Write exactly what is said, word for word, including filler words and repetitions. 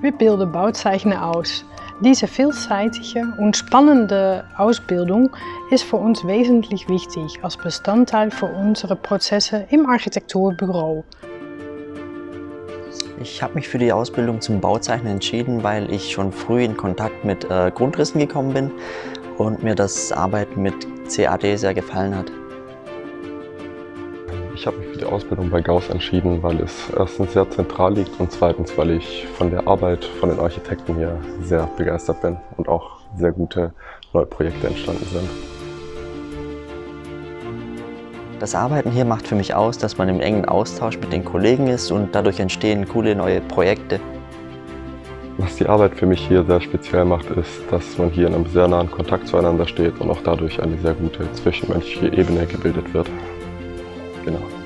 Wir bilden Bauzeichner aus. Diese vielseitige und spannende Ausbildung ist für uns wesentlich wichtig als Bestandteil für unsere Prozesse im Architekturbüro. Ich habe mich für die Ausbildung zum Bauzeichner entschieden, weil ich schon früh in Kontakt mit äh, Grundrissen gekommen bin und mir das Arbeiten mit C A D sehr gefallen hat. Ich habe mich für die Ausbildung bei Gauss entschieden, weil es erstens sehr zentral liegt und zweitens, weil ich von der Arbeit von den Architekten hier sehr begeistert bin und auch sehr gute neue Projekte entstanden sind. Das Arbeiten hier macht für mich aus, dass man im engen Austausch mit den Kollegen ist und dadurch entstehen coole neue Projekte. Was die Arbeit für mich hier sehr speziell macht, ist, dass man hier in einem sehr nahen Kontakt zueinander steht und auch dadurch eine sehr gute zwischenmenschliche Ebene gebildet wird. Genau.